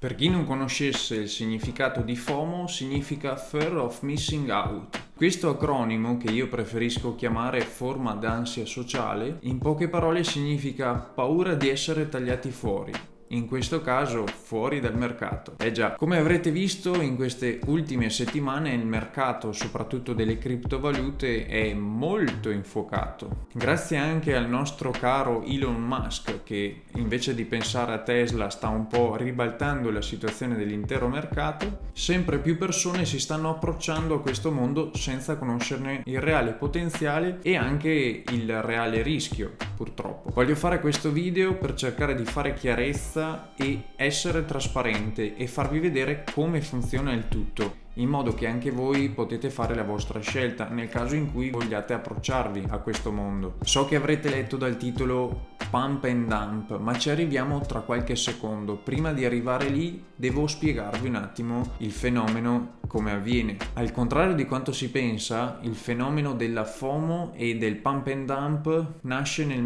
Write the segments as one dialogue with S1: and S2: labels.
S1: Per chi non conoscesse il significato di FOMO, significa Fear of Missing Out. Questo acronimo, che io preferisco chiamare forma d'ansia sociale, in poche parole significa paura di essere tagliati fuori. In questo caso fuori dal mercato. Già, come avrete visto in queste ultime settimane il mercato, soprattutto delle criptovalute, è molto infuocato. Grazie anche al nostro caro Elon Musk, che invece di pensare a Tesla sta un po' ribaltando la situazione dell'intero mercato, sempre più persone si stanno approcciando a questo mondo senza conoscerne il reale potenziale e anche il reale rischio, purtroppo. Voglio fare questo video per cercare di fare chiarezza e essere trasparente e farvi vedere come funziona il tutto, in modo che anche voi potete fare la vostra scelta nel caso in cui vogliate approcciarvi a questo mondo. So che avrete letto dal titolo Pump and Dump, ma ci arriviamo tra qualche secondo. Prima di arrivare lì devo spiegarvi un attimo il fenomeno, come avviene. Al contrario di quanto si pensa, il fenomeno della FOMO e del Pump and Dump nasce nel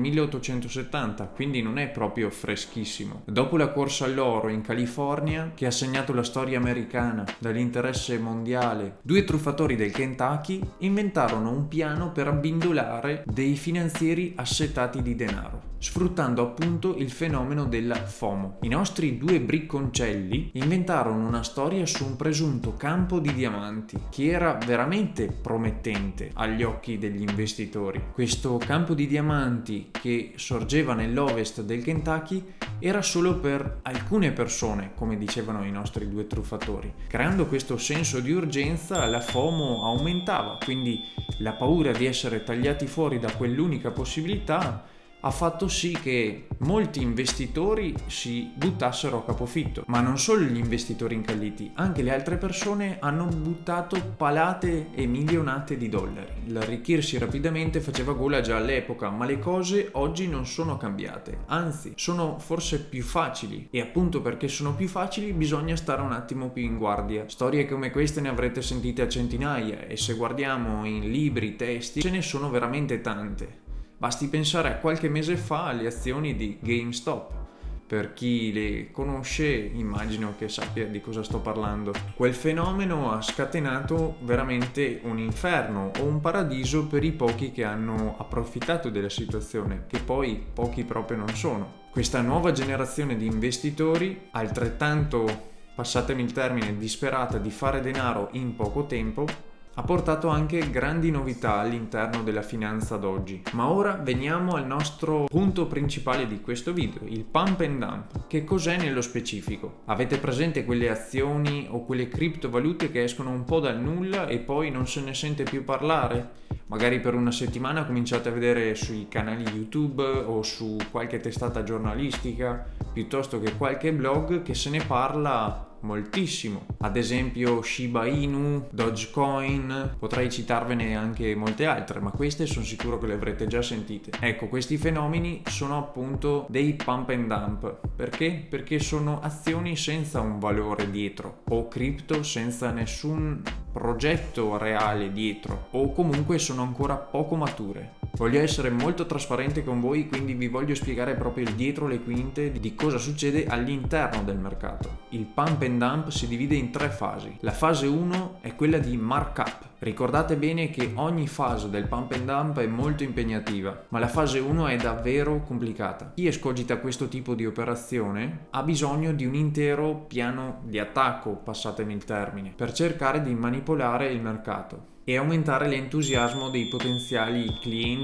S1: 1870, quindi non è proprio freschissimo. Dopo la corsa all'oro in California, che ha segnato la storia americana dall'interesse mondiale, due truffatori del Kentucky inventarono un piano per abbindolare dei finanzieri assetati di denaro, sfruttando appunto il fenomeno della FOMO. I nostri due bricconcelli inventarono una storia su un presunto campo di diamanti che era veramente promettente agli occhi degli investitori. Questo campo di diamanti, che sorgeva nell'ovest del Kentucky, era solo per alcune persone, come dicevano i nostri due truffatori. Creando questo senso di urgenza, la FOMO aumentava, quindi la paura di essere tagliati fuori da quell'unica possibilità ha fatto sì che molti investitori si buttassero a capofitto. Ma non solo gli investitori incalliti, anche le altre persone hanno buttato palate e milionate di dollari. L'arricchirsi rapidamente faceva gola già all'epoca, ma le cose oggi non sono cambiate, anzi sono forse più facili, e appunto perché sono più facili bisogna stare un attimo più in guardia. Storie come queste ne avrete sentite a centinaia, e se guardiamo in libri, testi, ce ne sono veramente tante. Basti pensare a qualche mese fa alle azioni di GameStop. Per chi le conosce, immagino che sappia di cosa sto parlando. Quel fenomeno ha scatenato veramente un inferno o un paradiso per i pochi che hanno approfittato della situazione, che poi pochi proprio non sono. Questa nuova generazione di investitori, altrettanto, passatemi il termine, disperata di fare denaro in poco tempo, ha portato anche grandi novità all'interno della finanza d'oggi. Ma ora veniamo al nostro punto principale di questo video, il pump and dump. Che cos'è nello specifico? Avete presente quelle azioni o quelle criptovalute che escono un po' dal nulla e poi non se ne sente più parlare? Magari per una settimana cominciate a vedere sui canali YouTube o su qualche testata giornalistica, piuttosto che qualche blog, che se ne parla moltissimo. Ad esempio Shiba Inu, Dogecoin, potrei citarvene anche molte altre, ma queste sono sicuro che le avrete già sentite. Ecco, questi fenomeni sono appunto dei pump and dump. Perché? Perché sono azioni senza un valore dietro, o cripto senza nessun progetto reale dietro, o comunque sono ancora poco mature. Voglio essere molto trasparente con voi, quindi vi voglio spiegare proprio il dietro le quinte di cosa succede all'interno del mercato. Il pump and dump si divide in tre fasi. La fase 1 è quella di markup. Ricordate bene che ogni fase del pump and dump è molto impegnativa, ma la fase 1 è davvero complicata. Chi escogita questo tipo di operazione ha bisogno di un intero piano di attacco, passatemi il termine, per cercare di manipolare il mercato e aumentare l'entusiasmo dei potenziali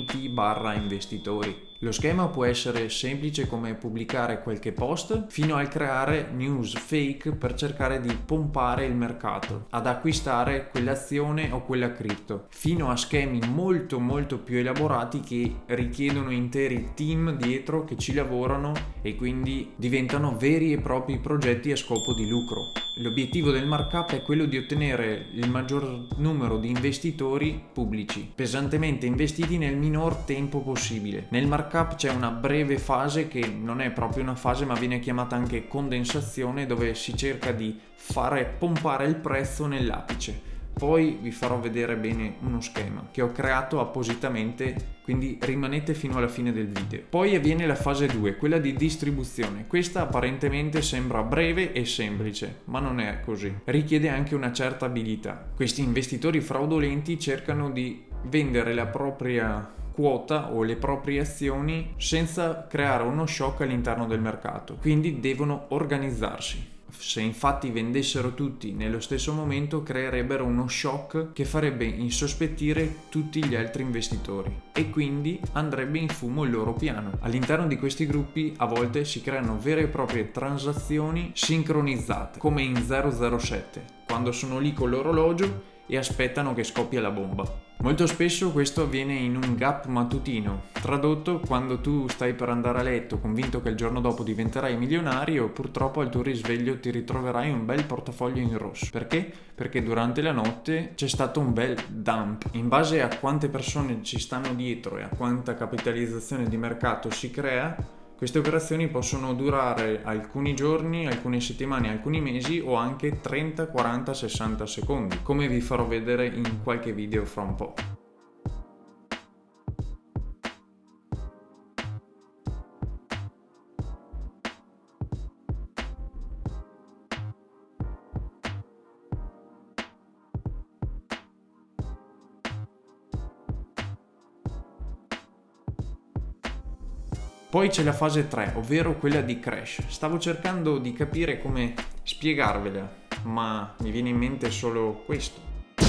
S1: clienti/investitori. Lo schema può essere semplice come pubblicare qualche post, fino al creare news fake per cercare di pompare il mercato ad acquistare quell'azione o quella cripto, fino a schemi molto più elaborati che richiedono interi team dietro che ci lavorano e quindi diventano veri e propri progetti a scopo di lucro. L'obiettivo del markup è quello di ottenere il maggior numero di investitori pubblici, pesantemente investiti nel minor tempo possibile. Nel markup c'è una breve fase che non è proprio una fase, ma viene chiamata anche condensazione, dove si cerca di fare pompare il prezzo nell'apice. Poi vi farò vedere bene uno schema che ho creato appositamente, quindi rimanete fino alla fine del video. Poi avviene la fase 2, quella di distribuzione. Questa apparentemente sembra breve e semplice, ma non è così. Richiede anche una certa abilità. Questi investitori fraudolenti cercano di vendere la propria quota o le proprie azioni senza creare uno shock all'interno del mercato, quindi devono organizzarsi. Se infatti vendessero tutti nello stesso momento, creerebbero uno shock che farebbe insospettire tutti gli altri investitori e quindi andrebbe in fumo il loro piano. All'interno di questi gruppi a volte si creano vere e proprie transazioni sincronizzate, come in 007, quando sono lì con l'orologio e aspettano che scoppia la bomba. Molto spesso questo avviene in un gap mattutino, tradotto quando tu stai per andare a letto convinto che il giorno dopo diventerai milionario, purtroppo al tuo risveglio ti ritroverai un bel portafoglio in rosso. Perché? Perché durante la notte c'è stato un bel dump. In base a quante persone ci stanno dietro e a quanta capitalizzazione di mercato si crea, queste operazioni possono durare alcuni giorni, alcune settimane, alcuni mesi o anche 30, 40, 60 secondi, come vi farò vedere in qualche video fra un po'. Poi c'è la fase 3, ovvero quella di crash. Stavo cercando di capire come spiegarvela, ma mi viene in mente solo questo.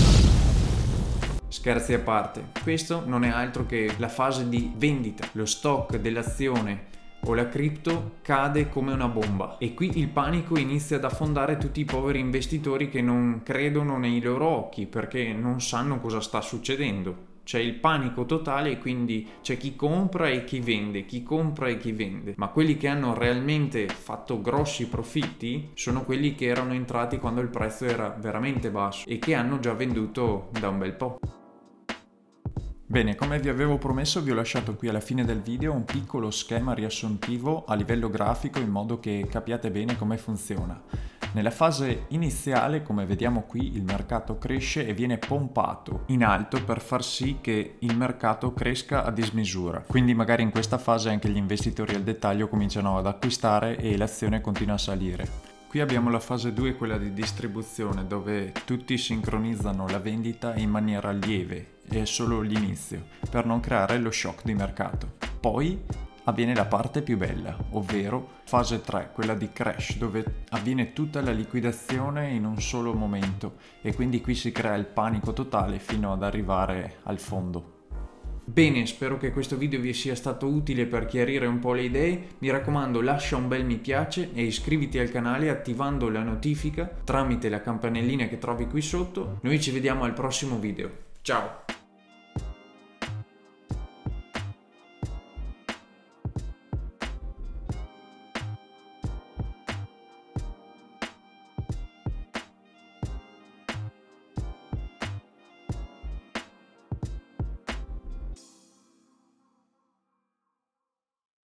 S1: Scherzi a parte, questo non è altro che la fase di vendita. Lo stock dell'azione o la cripto cade come una bomba e qui il panico inizia ad affondare tutti i poveri investitori che non credono nei loro occhi perché non sanno cosa sta succedendo. C'è il panico totale e quindi c'è chi compra e chi vende, chi compra e chi vende. Ma quelli che hanno realmente fatto grossi profitti sono quelli che erano entrati quando il prezzo era veramente basso e che hanno già venduto da un bel po'. Bene, come vi avevo promesso vi ho lasciato qui alla fine del video un piccolo schema riassuntivo a livello grafico in modo che capiate bene come funziona. Nella fase iniziale, come vediamo qui, il mercato cresce e viene pompato in alto per far sì che il mercato cresca a dismisura. Quindi magari in questa fase anche gli investitori al dettaglio cominciano ad acquistare e l'azione continua a salire. Qui abbiamo la fase 2, quella di distribuzione, dove tutti sincronizzano la vendita in maniera lieve, è solo l'inizio, per non creare lo shock di mercato. Poi avviene la parte più bella, ovvero fase 3, quella di crash, dove avviene tutta la liquidazione in un solo momento e quindi qui si crea il panico totale fino ad arrivare al fondo. Bene, spero che questo video vi sia stato utile per chiarire un po' le idee. Mi raccomando, lascia un bel mi piace e iscriviti al canale attivando la notifica tramite la campanellina che trovi qui sotto. Noi ci vediamo al prossimo video. Ciao!